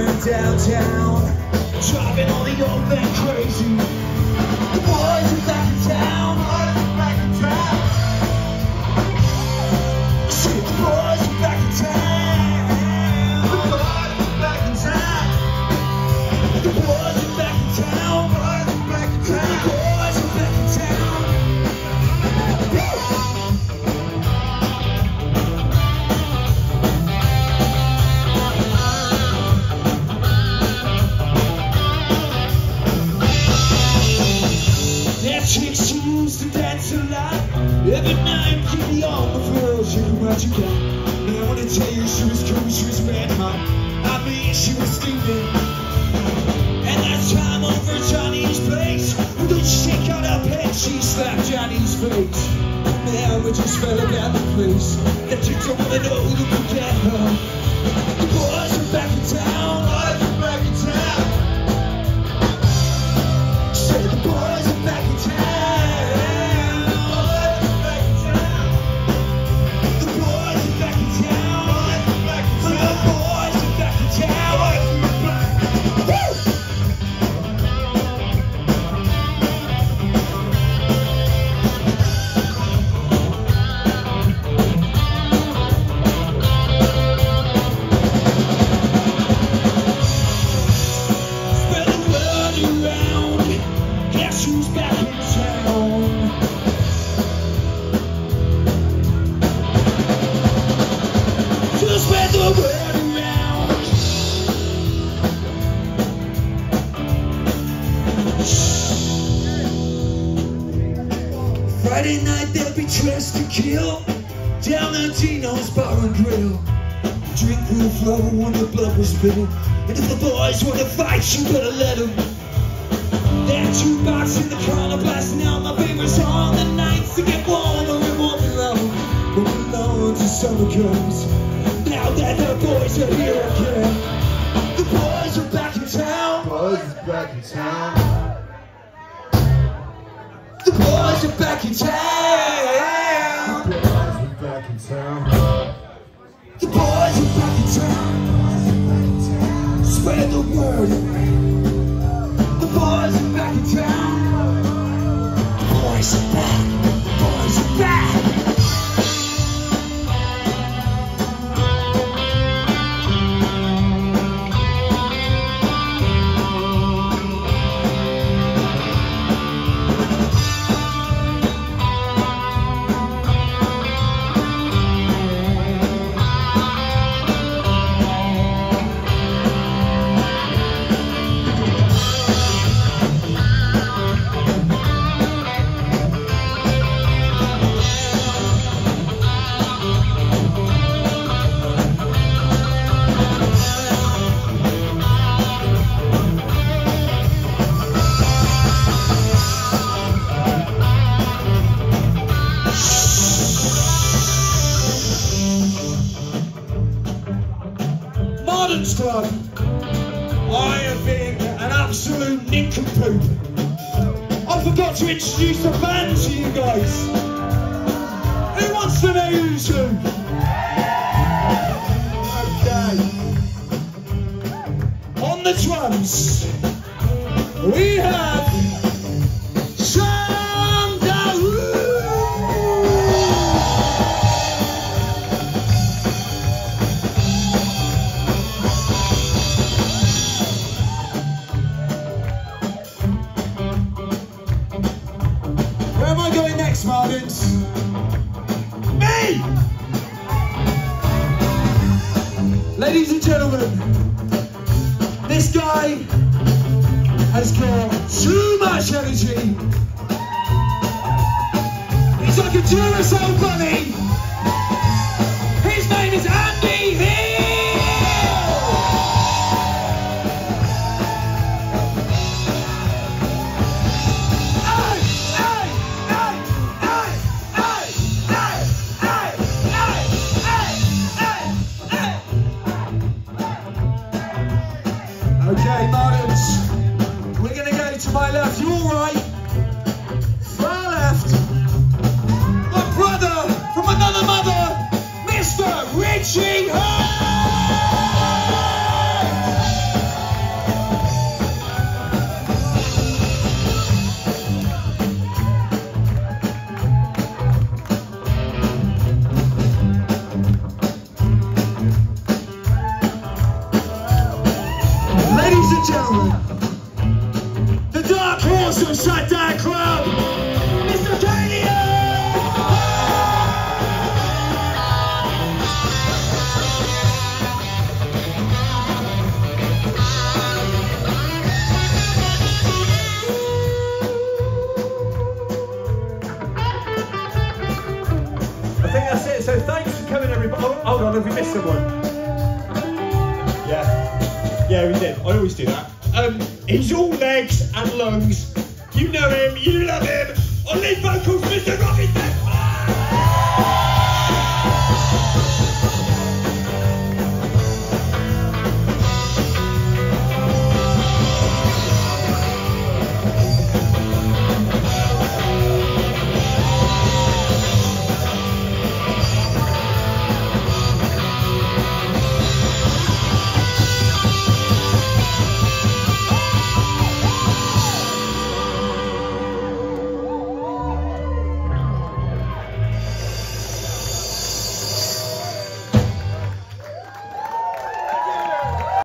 in downtown, driving all the old men crazy. The boys are back in town, back in town. See, the boys are back in town. The boys are back in town. The boys are back in town. Back in town. The boys are back in town. Chicks used to dance a lot. Every night, keep me on the floor. She knew what you got. And I wanna tell you, she was cool, she was bad, mom. I mean, she was stupid. And that time over at Johnny's place, when did she take out her pants? She slapped Johnny's face. Man, we just fell about the place. The chicks don't wanna know who could get her. The boys are back in town. Boys are back in town. Say the boys are back in town. Friday night they'll be dressed to kill down at Tino's Bar and Grill. Drink will flow when the blood was spilled. And if the boys want to fight, you better let them. That jukebox in the corner blasting out my favorite song. The nights to get warmer and more below. But we know until summer comes. Now that the boys are here again. The boys are back in town. Boys are back in town. The boys are back in town. The boys are back in town. The boys are back in town. Spread the word. The boys are back in town. The boys are back. The boys are back. Modern stuff. I have been an absolute nincompoop. I forgot to introduce the band to you guys. Who wants to know who's who? Okay. On the drums, we have Martins. Me! Ladies and gentlemen, this guy has got too much energy. He's like a Duracell bunny. His name is Andy Hill. Okay, Martins, we're going to go to my left, your right, far left, my brother from another mother, Mr. Richie Hurd! and gentlemen, the dark horse of Shutdown Club, Mr. Kanye! I think that's it. So thanks for coming, everybody. Oh, hold on, have we missed someone? Yeah, we did. I always do that. He's all legs and lungs. You know him, you love him. On lead vocals, Mr. Robin.